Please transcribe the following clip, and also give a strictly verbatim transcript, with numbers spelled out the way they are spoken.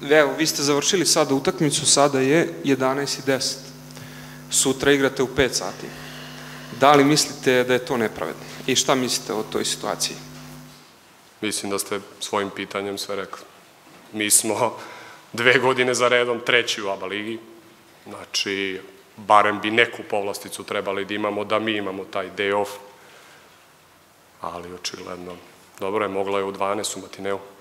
evo, vi ste završili sada utakmicu, sada je jedanaest i deset. Sutra igrate u pet sati. Da li mislite da je to nepravedno? I šta mislite o toj situaciji? Mislim da ste svojim pitanjem sve rekli. Mi smo dve godine za redom treći u A B A ligi. Znači, barem bi neku povlasticu trebali da imamo, da mi imamo taj day off. Ali, očigledno, dobro je, mogla je u dvanaest u matineu.